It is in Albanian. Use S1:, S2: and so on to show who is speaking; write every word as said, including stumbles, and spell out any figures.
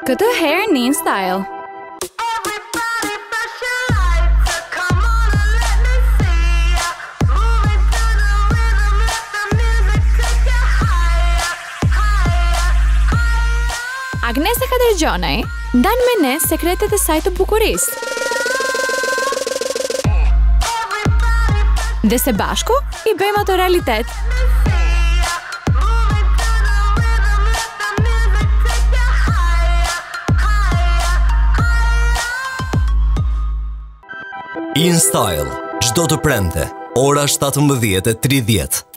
S1: Këtë herë në InStyle. Agnese Kadergjonaj ndan me ne sekretet e saj të bukurisë. Dhe së bashku i bëjmë ato realitet.
S2: InStyle, çdo të premte, ora shtatëmbëdhjetë e tridhjetë.